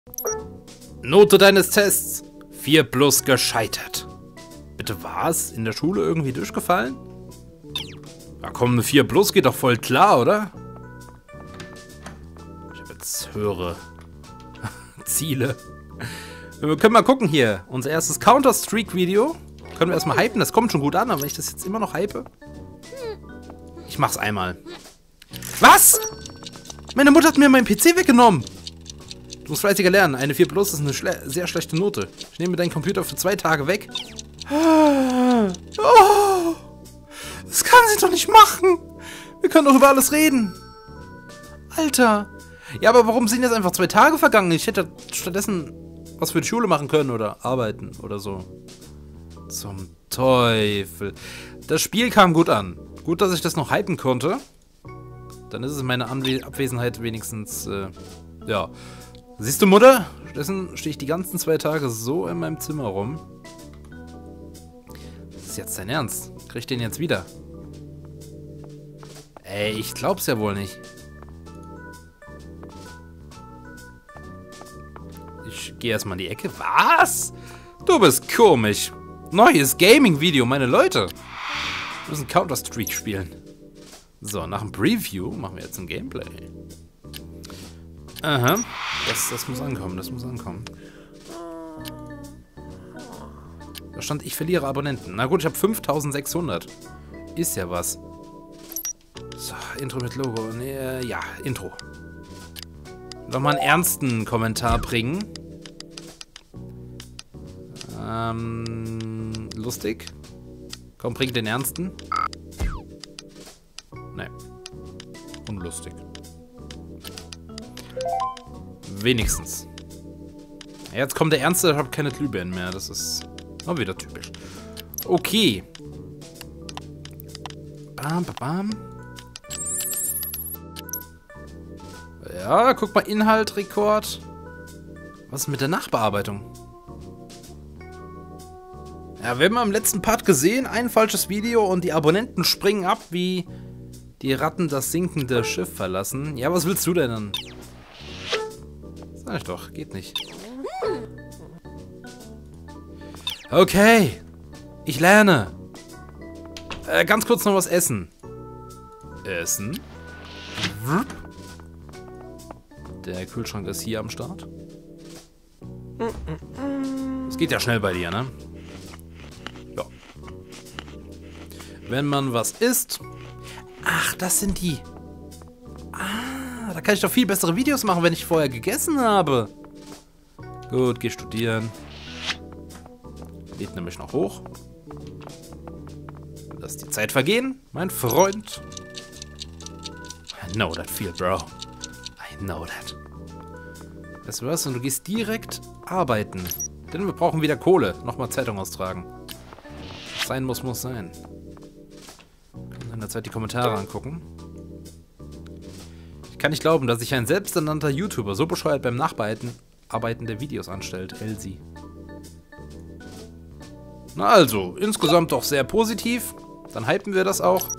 Note deines Tests. 4+ gescheitert. Bitte was? In der Schule irgendwie durchgefallen? Ja komm, eine 4+ geht doch voll klar, oder? Ich habe jetzt höhere Ziele. Wir können mal gucken hier. Unser erstes Counter-Strike-Video. Können wir erstmal hypen. Das kommt schon gut an, aber wenn ich das jetzt immer noch hype. Ich mach's einmal. Was? Meine Mutter hat mir meinen PC weggenommen. Du musst fleißiger lernen. Eine 4+ ist eine sehr schlechte Note. Ich nehme deinen Computer für 2 Tage weg. Oh, das kann sie doch nicht machen. Wir können doch über alles reden. Alter. Ja, aber warum sind jetzt einfach 2 Tage vergangen? Ich hätte stattdessen was für die Schule machen können oder arbeiten oder so. Zum Teufel. Das Spiel kam gut an. Gut, dass ich das noch hypen konnte. Dann ist es in meiner Abwesenheit wenigstens, ja. Siehst du, Mutter? Stattdessen stehe ich die ganzen 2 Tage so in meinem Zimmer rum. Das ist jetzt dein Ernst? Krieg ich den jetzt wieder? Ey, ich glaub's ja wohl nicht. Ich gehe erstmal in die Ecke. Was? Du bist komisch. Neues Gaming-Video, meine Leute. Wir müssen Counter-Strike spielen. So, nach dem Preview machen wir jetzt ein Gameplay. Aha. Das muss ankommen, das muss ankommen. Da stand, ich verliere Abonnenten. Na gut, ich habe 5600. Ist ja was. So, Intro mit Logo. Nee, ja, Intro. Nochmal einen ernsten Kommentar bringen. Lustig. Komm, bring den ernsten. Nee. Unlustig. Wenigstens. Jetzt kommt der Ernste, ich habe keine Glühbirnen mehr. Das ist auch wieder typisch. Okay. Bam, bam, bam. Ja, guck mal, Inhalt, Rekord. Was ist mit der Nachbearbeitung? Ja, wir haben im letzten Part gesehen, ein falsches Video und die Abonnenten springen ab, wie die Ratten das sinkende Schiff verlassen. Ja, was willst du denn dann? Sag ich doch, geht nicht. Okay, ich lerne. Ganz kurz noch was essen. Essen. Der Kühlschrank ist hier am Start. Das geht ja schnell bei dir, ne? Ja. Wenn man was isst. Ach, das sind die. Ah, da kann ich doch viel bessere Videos machen, wenn ich vorher gegessen habe. Gut, geh studieren. Geht nämlich noch hoch. Lass die Zeit vergehen, mein Freund. I know that feel, bro. I know that. Weißt du was? Und du gehst direkt arbeiten. Denn wir brauchen wieder Kohle. Nochmal Zeitung austragen. Was sein muss, muss sein. Können in der Zeit die Kommentare angucken. Ich kann nicht glauben, dass sich ein selbsternannter YouTuber so bescheuert beim Nachbearbeiten der Videos anstellt. Elsie. Na also, insgesamt doch sehr positiv. Dann hypen wir das auch.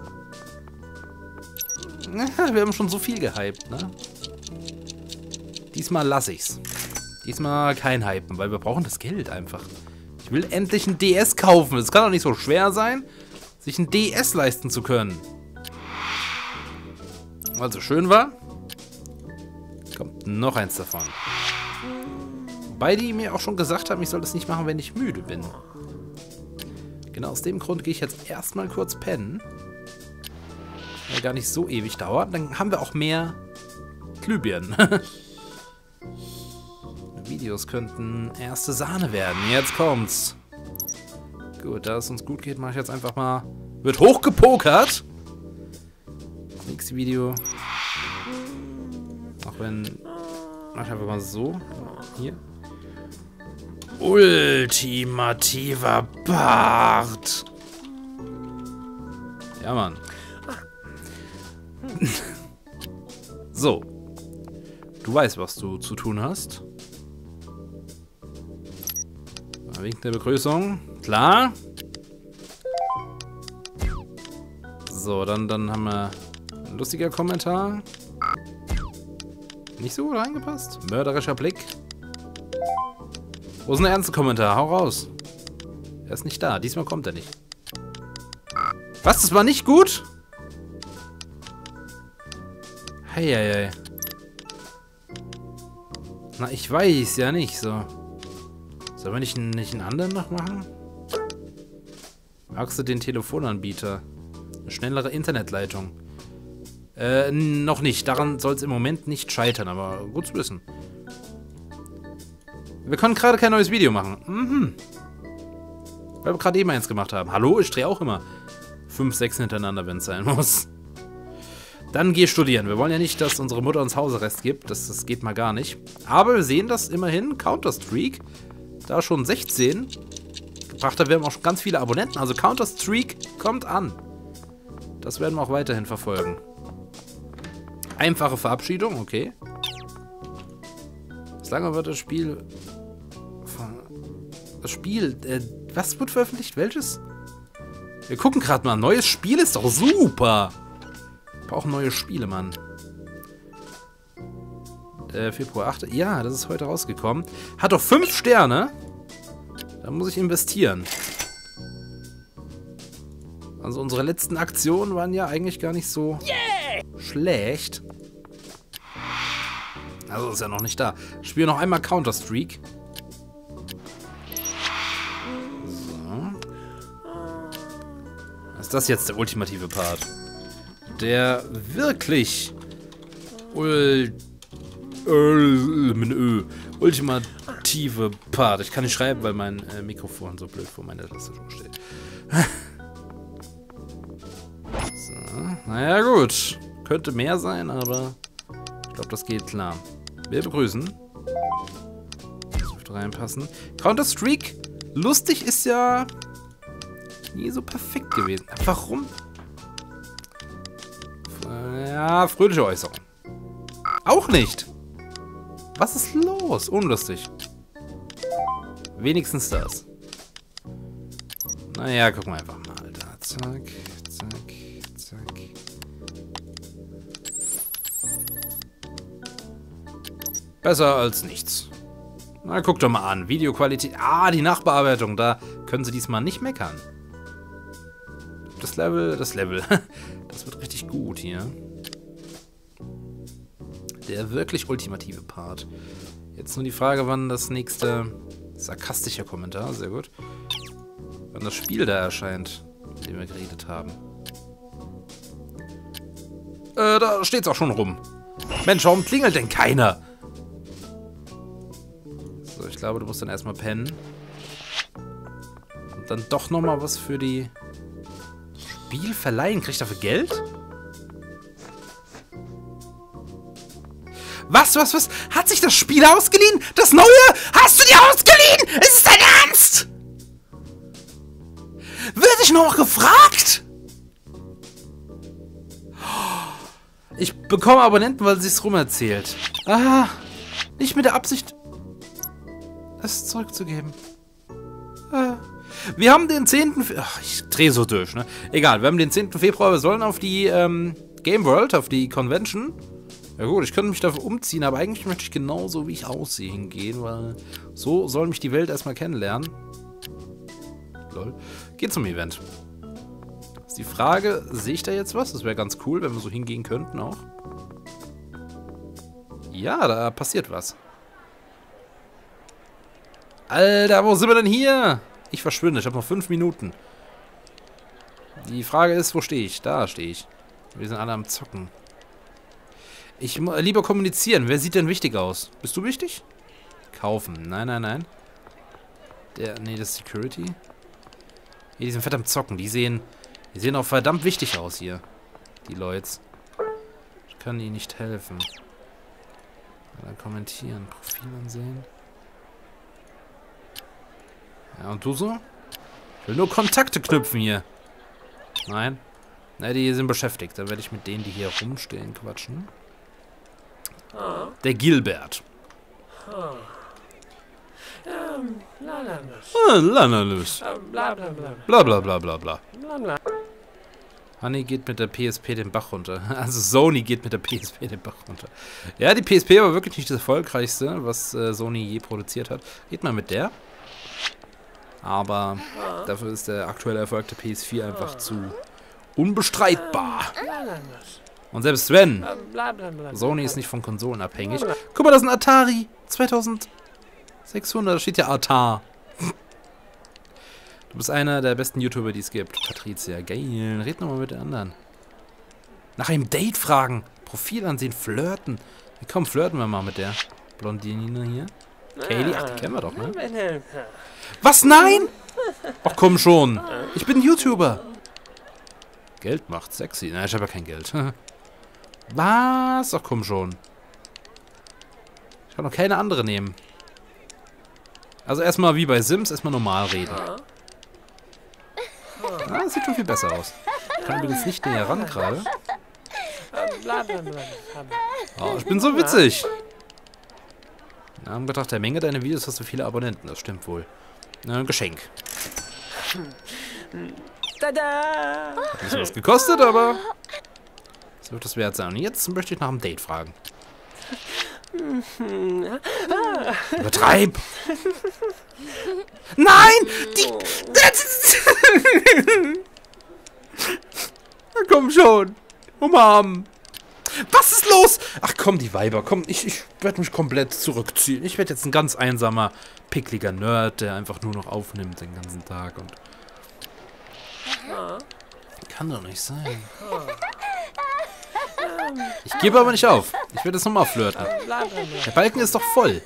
Wir haben schon so viel gehypt, ne? Diesmal lasse ich's. Diesmal kein Hypen, weil wir brauchen das Geld einfach. Ich will endlich ein DS kaufen. Es kann doch nicht so schwer sein, sich ein DS leisten zu können. Also schön war. Kommt noch eins davon. Wobei die mir auch schon gesagt haben, ich soll das nicht machen, wenn ich müde bin. Genau aus dem Grund gehe ich jetzt erstmal kurz pennen. Weil gar nicht so ewig dauert. Dann haben wir auch mehr Glühbirnen. Videos könnten erste Sahne werden. Jetzt kommt's. Gut, da es uns gut geht, mache ich jetzt einfach mal... Wird hochgepokert. Das nächste Video. Auch wenn... Mach ich einfach mal so. Hier. Ultimativer Bart. Ja, Mann. So. Du weißt, was du zu tun hast. Wegen der Begrüßung. Klar. So, dann haben wir ein lustiger Kommentar. Nicht so gut reingepasst. Mörderischer Blick. Wo ist ein ernster Kommentar? Hau raus. Er ist nicht da. Diesmal kommt er nicht. Was? Das war nicht gut? Heieiei. Na, ich weiß ja nicht so. Sollen wir nicht einen anderen noch machen? Magst du den Telefonanbieter? Eine schnellere Internetleitung. Noch nicht. Daran soll es im Moment nicht scheitern, aber gut zu wissen. Wir können gerade kein neues Video machen. Mhm. Weil wir gerade eben eins gemacht haben. Hallo, ich drehe auch immer 5, 6 hintereinander, wenn es sein muss. Dann geh studieren. Wir wollen ja nicht, dass unsere Mutter uns Hausarrest gibt. Das geht mal gar nicht. Aber wir sehen, dass immerhin Counter-Strike da schon 16 gebracht hat. Wir haben auch schon ganz viele Abonnenten. Also Counter-Strike kommt an. Das werden wir auch weiterhin verfolgen. Einfache Verabschiedung, okay. Bislang wird das Spiel... was wird veröffentlicht? Welches? Wir gucken gerade mal. Neues Spiel ist doch super. Wir brauchen neue Spiele, Mann. Februar 8. Ja, das ist heute rausgekommen. Hat doch 5 Sterne. Da muss ich investieren. Also unsere letzten Aktionen waren ja eigentlich gar nicht so schlecht. Also ist ja noch nicht da. Spielen noch einmal Counter-Strike. So. Ist das jetzt der ultimative Part? Der wirklich ultimative Part. Ich kann nicht schreiben, weil mein Mikrofon so blöd vor meiner Tastatur steht. So. Naja, gut. Könnte mehr sein, aber ich glaube, das geht klar. Wir begrüßen. Das dürfte reinpassen. Counter-Strike, lustig ist ja nie so perfekt gewesen. Warum? Ja, fröhliche Äußerung. Auch nicht. Was ist los? Unlustig. Wenigstens das. Naja, gucken wir einfach mal. Da, zack, zack, zack. Besser als nichts. Na, guck doch mal an. Videoqualität. Ah, die Nachbearbeitung. Da können sie diesmal nicht meckern. Das Level. Das wird richtig gut hier. Der wirklich ultimative Part. Jetzt nur die Frage, wann das nächste sarkastische Kommentar, sehr gut. Wann das Spiel da erscheint, mit dem wir geredet haben. Da steht's auch schon rum. Mensch, warum klingelt denn keiner? So, ich glaube, du musst dann erstmal pennen. Und dann doch nochmal was für die Spiel verleihen. Krieg ich dafür Geld? Was? Hat sich das Spiel ausgeliehen? Das Neue? Hast du dir ausgeliehen? Ist es dein Ernst? Wird ich noch gefragt? Ich bekomme Abonnenten, weil sie es rumerzählt. Ah, nicht mit der Absicht, es zurückzugeben. Wir haben den 10. Ach, ich drehe so durch, ne? Egal, wir haben den 10. Februar. Wir sollen auf die Game World, auf die Convention. Ja gut, ich könnte mich dafür umziehen, aber eigentlich möchte ich genauso, wie ich aussehe, hingehen, weil so soll mich die Welt erstmal kennenlernen. Lol. Geht zum Event. Ist die Frage, sehe ich da jetzt was? Das wäre ganz cool, wenn wir so hingehen könnten auch. Ja, da passiert was. Alter, wo sind wir denn hier? Ich verschwinde, ich habe noch 5 Minuten. Die Frage ist, wo stehe ich? Da stehe ich. Wir sind alle am Zocken. Ich lieber kommunizieren. Wer sieht denn wichtig aus? Bist du wichtig? Kaufen. Nein. Nee, das ist Security. Hier, die sind fett am Zocken. Die sehen auch verdammt wichtig aus hier. Die Leute. Ich kann ihnen nicht helfen. Dann kommentieren. Profil ansehen. Ja, und du so? Ich will nur Kontakte knüpfen hier. Nein. Na, die sind beschäftigt. Dann werde ich mit denen, die hier rumstehen, quatschen. Der Gilbert. Lananus. Blablabla. Honey geht mit der PSP den Bach runter. Also Sony geht mit der PSP den Bach runter. Ja, die PSP war wirklich nicht das erfolgreichste, was Sony je produziert hat. Geht mal mit der. Aber dafür ist der aktuelle Erfolg der PS4 einfach zu unbestreitbar. Und selbst wenn, Sony ist nicht von Konsolen abhängig. Guck mal, das ist ein Atari 2600, da steht ja Atar. Du bist einer der besten YouTuber, die es gibt. Patricia, geil. Red nochmal mit den anderen. Nach einem Date fragen. Profil ansehen, flirten. Ja, komm, flirten wir mal mit der Blondine hier. Kaylee, ach, die kennen wir doch, ne? Was, nein? Ach komm schon. Ich bin YouTuber. Geld macht sexy. Nein, ich habe ja kein Geld. Was? Ach komm schon. Ich kann doch keine andere nehmen. Also erstmal wie bei Sims, erstmal normal reden. Ah, das sieht schon viel besser aus. Ich kann übrigens nicht näher ran gerade. Oh, ich bin so witzig. In Anbetracht der Menge deiner Videos hast du viele Abonnenten. Das stimmt wohl. Ein Geschenk. Tada! Hat ein bisschen was gekostet, aber es wird das wert sein. Und jetzt möchte ich nach einem Date fragen. Übertreib! Nein! Komm schon! Umarmen! Was ist los? Ach komm, die Weiber, komm, ich werde mich komplett zurückziehen. Ich werde jetzt ein ganz einsamer, pickliger Nerd, der einfach nur noch aufnimmt den ganzen Tag und... Kann doch nicht sein. Ich gebe aber nicht auf. Ich werde jetzt nochmal flirten. Der Balken ist doch voll.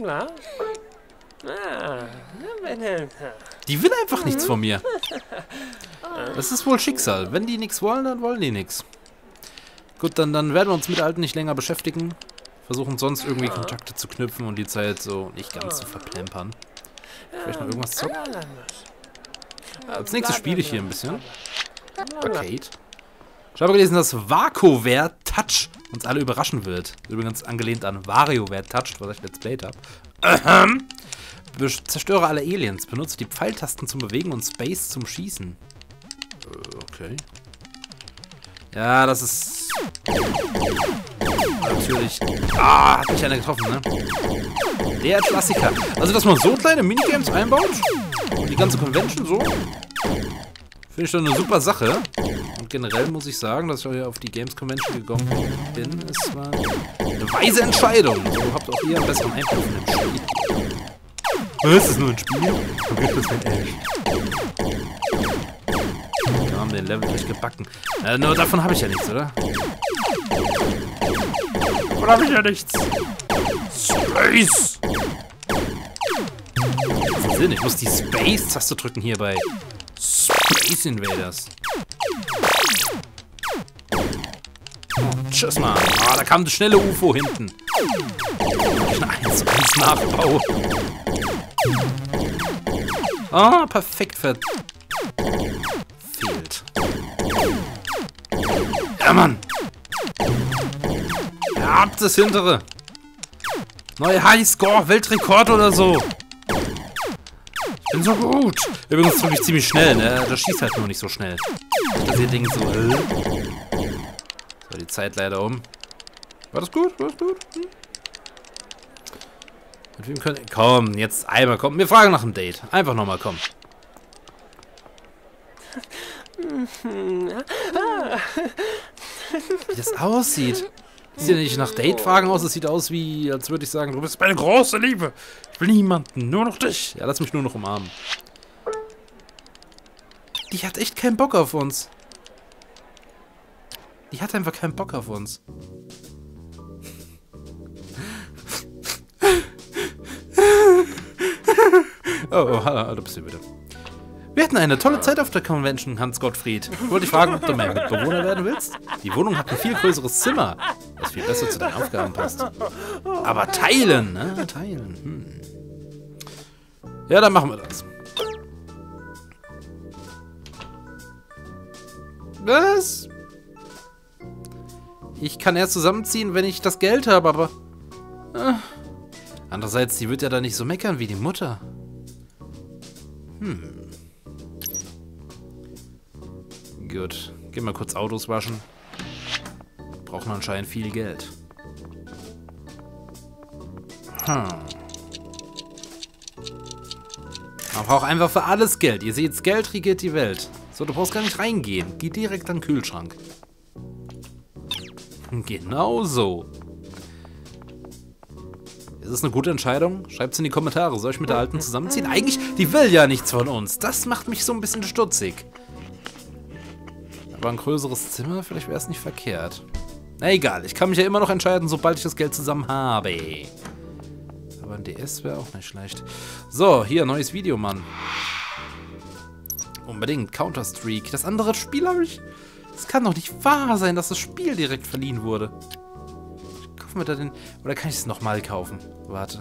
Die will einfach nichts von mir. Das ist wohl Schicksal. Wenn die nichts wollen, dann wollen die nichts. Gut, dann werden wir uns mit Alten nicht länger beschäftigen. Versuchen sonst irgendwie Kontakte zu knüpfen und die Zeit so nicht ganz zu verplempern. Vielleicht noch irgendwas zocken? Als nächstes spiele ich hier ein bisschen. Arcade. Ich habe gelesen, dass WarioWare Touch uns alle überraschen wird. Übrigens angelehnt an WarioWare Touch, was ich Let's Played habe. Zerstöre alle Aliens. Benutze die Pfeiltasten zum Bewegen und Space zum Schießen. Okay. Ja, das ist... Natürlich... Ah, hat mich einer getroffen, ne? Der Klassiker. Also, dass man so kleine Minigames einbaut und die ganze Convention so, finde ich doch eine super Sache. Und generell muss ich sagen, dass ich hier auf die Games Convention gekommen bin. Es war eine weise Entscheidung. So habt auch ihr einen besseren Einfluss in dem Spiel. Was, ist nur ein Spiel? Okay, das ist echt. Wir haben den Level durchgebacken. Nur davon habe ich ja nichts, oder? Davon habe ich ja nichts. Space! Sinn, ich muss die Space-Taste drücken hier bei Space Invaders. Tschüss, Mann. Ah, da kam das schnelle UFO hinten. Ein 1:1 Nachbau. Ah, perfekt fehlt. Ja, Mann. Ja, ab das hintere. Neue Highscore, Weltrekord oder so. Ich bin so gut. Übrigens drücke ich ziemlich schnell, ne? Das schießt halt nur nicht so schnell. Das hier Ding so. So, die Zeit leider um. War das gut? War das gut? Mit wem können... Komm, jetzt einmal, komm. Wir fragen nach einem Date. Einfach nochmal, komm. Wie das aussieht. Sieht ja nicht nach Date-Fragen aus. Es sieht aus wie, als würde ich sagen, du bist meine große Liebe. Ich will niemanden, nur noch dich. Ja, lass mich nur noch umarmen. Die hat echt keinen Bock auf uns. Die hat einfach keinen Bock auf uns. Oh, da bist du wieder. Wir hatten eine tolle Zeit auf der Convention, Hans Gottfried. Ich wollte dich fragen, ob du mein Mitbewohner werden willst. Die Wohnung hat ein viel größeres Zimmer, das viel besser zu deinen Aufgaben passt. Aber teilen, ne? Teilen. Ja, dann machen wir das. Was? Ich kann erst zusammenziehen, wenn ich das Geld habe, aber... Andererseits, die wird ja da nicht so meckern wie die Mutter. Gut. Geh mal kurz Autos waschen. Brauchen anscheinend viel Geld. Man braucht einfach für alles Geld. Ihr seht, Geld regiert die Welt. So, du brauchst gar nicht reingehen. Geh direkt an den Kühlschrank. Genau so. Ist es eine gute Entscheidung? Schreibt es in die Kommentare. Soll ich mit der Alten zusammenziehen? Eigentlich, die will ja nichts von uns. Das macht mich so ein bisschen stutzig. Aber ein größeres Zimmer, vielleicht wäre es nicht verkehrt. Na egal, ich kann mich ja immer noch entscheiden, sobald ich das Geld zusammen habe. Aber ein DS wäre auch nicht schlecht. So, hier, neues Video, Mann. Unbedingt, Counter-Strike. Das andere Spiel habe ich... Es kann doch nicht wahr sein, dass das Spiel direkt verliehen wurde. Kaufen wir da den... Oder kann ich es nochmal kaufen? Warte.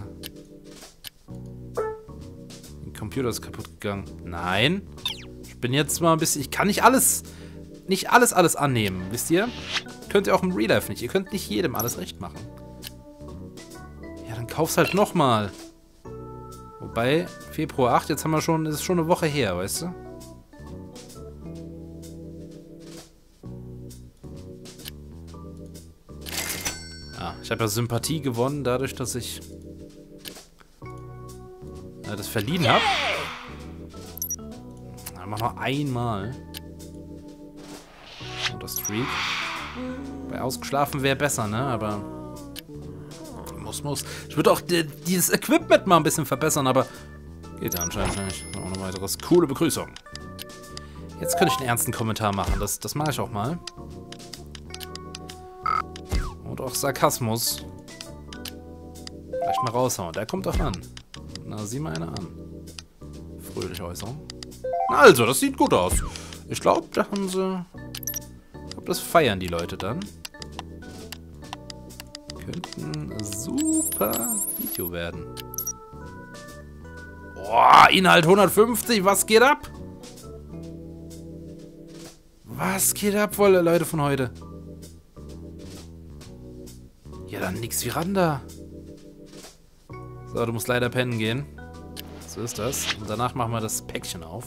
Der Computer ist kaputt gegangen. Nein. Ich bin jetzt mal ein bisschen... Ich kann nicht alles... Nicht alles annehmen, wisst ihr? Könnt ihr auch im Real Life nicht. Ihr könnt nicht jedem alles recht machen. Ja, dann kauf's halt nochmal. Wobei, Februar 8, jetzt haben wir schon... Ist schon eine Woche her, weißt du? Ich habe ja Sympathie gewonnen, dadurch, dass ich das verliehen habe. Dann machen wir einmal. Und das Streak. Bei ausgeschlafen wäre besser, ne? Aber muss. Ich würde auch dieses Equipment mal ein bisschen verbessern, aber geht ja anscheinend nicht. So, noch weiteres. Coole Begrüßung. Jetzt könnte ich einen ernsten Kommentar machen. Das mache ich auch mal. Und auch Sarkasmus. Vielleicht mal raushauen. Der kommt doch an. Na, sieh mal einer an. Fröhliche Äußerung. Also, das sieht gut aus. Ich glaube, da haben sie... Ich glaube, das feiern die Leute dann. Könnte ein super Video werden. Boah, Inhalt 150. Was geht ab? Was geht ab, wolle Leute von heute? Ja, dann nix wie Randa. So, du musst leider pennen gehen. So ist das. Und danach machen wir das Päckchen auf.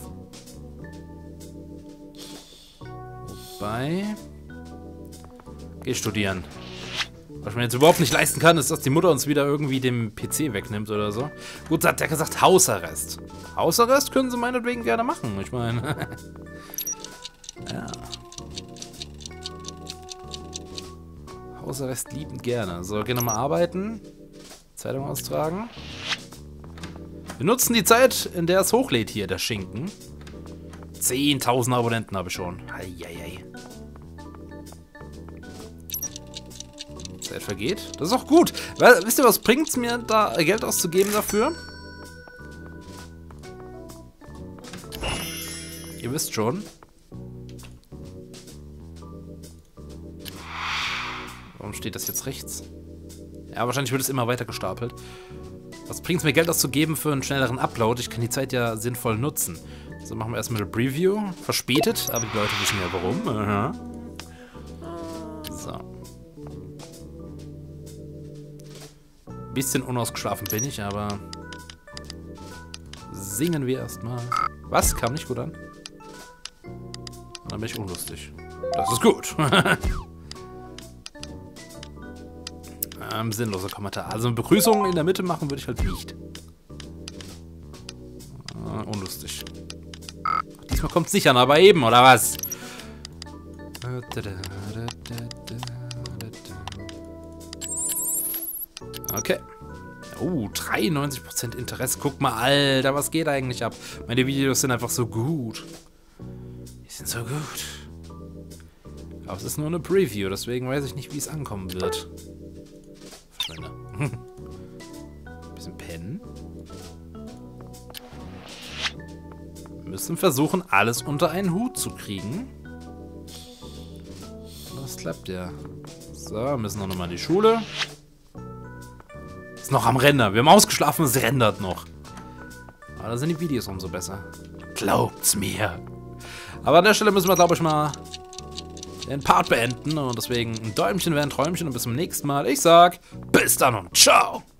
Wobei... Geh studieren. Was man jetzt überhaupt nicht leisten kann, ist, dass die Mutter uns wieder irgendwie den PC wegnimmt oder so. Gut, hat der gesagt, Hausarrest. Hausarrest können sie meinetwegen gerne machen. Ich meine... ja. Hausarrest liebend gerne. So, gehen wir mal arbeiten. Zeitung austragen. Wir nutzen die Zeit, in der es hochlädt hier, der Schinken. 10.000 Abonnenten habe ich schon. Eieiei. Zeit vergeht. Das ist auch gut. Weil, wisst ihr, was bringt es mir, da Geld auszugeben dafür? Ihr wisst schon. Warum steht das jetzt rechts? Ja, wahrscheinlich wird es immer weiter gestapelt. Was bringt es mir, Geld auszugeben für einen schnelleren Upload? Ich kann die Zeit ja sinnvoll nutzen. So, machen wir erstmal eine Preview. Verspätet, aber die Leute wissen ja warum. Aha. So. Bisschen unausgeschlafen bin ich, aber... Singen wir erstmal. Was? Kam nicht gut an? Dann bin ich unlustig. Das ist gut. Sinnloser Kommentar. Also eine Begrüßung in der Mitte machen würde ich halt nicht. Unlustig. Diesmal kommt es nicht an, aber eben, oder was? Okay. Oh, 93% Interesse. Guck mal, Alter, was geht eigentlich ab? Meine Videos sind einfach so gut. Die sind so gut. Aber es ist nur eine Preview, deswegen weiß ich nicht, wie es ankommen wird. Verschwende. Bisschen pennen. Wir müssen versuchen, alles unter einen Hut zu kriegen. Das klappt ja. So, wir müssen noch mal in die Schule. Ist noch am Render. Wir haben ausgeschlafen, es rendert noch. Aber da sind die Videos umso besser. Glaubt's mir. Aber an der Stelle müssen wir, glaube ich, mal den Part beenden. Und deswegen ein Däumchen wäre ein Träumchen und bis zum nächsten Mal. Ich sag, bis dann und ciao.